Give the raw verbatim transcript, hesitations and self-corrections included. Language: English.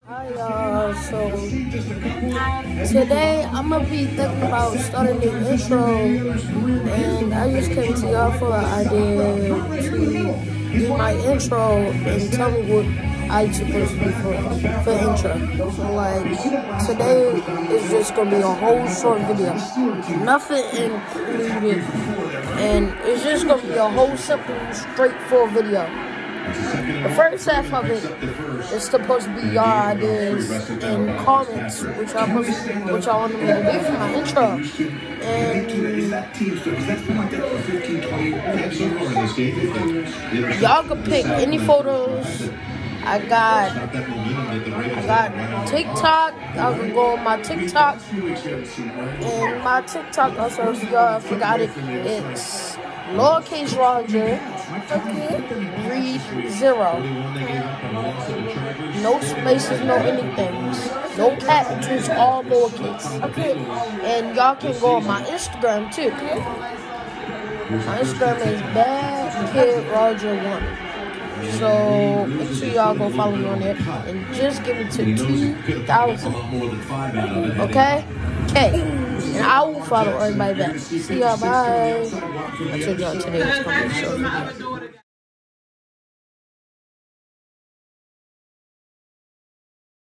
Hi y'all, so today I'm gonna be thinking about starting the intro, and I just came to y'all for an idea to do my intro and tell me what I'm supposed to do for, for intro. So like, today is just gonna be a whole short video, nothing included, and it's just gonna be a whole simple, straightforward video. The first half of it is supposed to be your ideas and comments, which y'all which y'all want me to do for my intro. And y'all can pick any photos. I got I got TikTok. I can go on my TikTok. And my TikTok also, if y'all forgot it, it's lowercase Roger, read zero. No spaces, no anything. No capitals, all lowercase. Okay. And y'all can go on my Instagram too. My Instagram is bad kid roger one. So make sure y'all go follow me on there and just give it to two thousand. Okay? Okay. And I will follow everybody back. See y'all, bye. I told y'all today was going to be a short video.